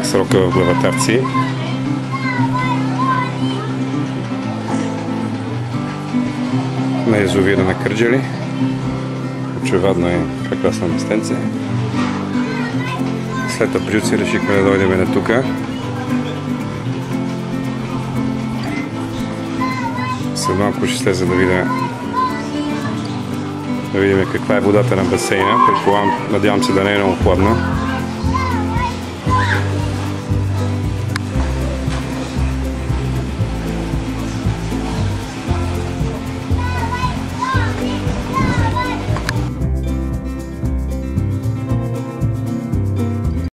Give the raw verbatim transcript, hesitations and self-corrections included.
кратък срок в Главатарци. На язовира на Кърджали. Очевидно е прекрасно местенце. След априлци решихме да дойдем на тука. След малко ще слеза да видя да видим каква е водата на басейна. Предполагам, надявам се да не е много хладна.